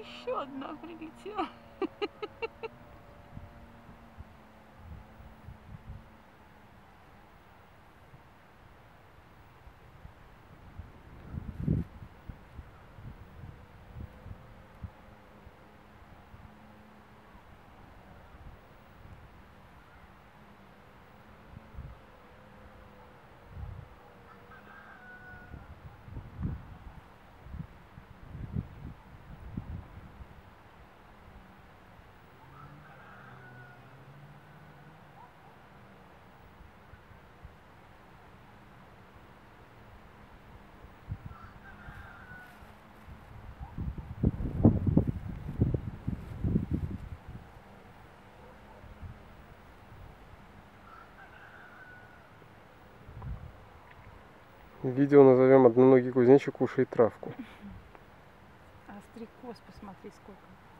Еще одна прилетела. Видео назовем «Одноногий кузнечик кушает травку». А стрекоз посмотри сколько.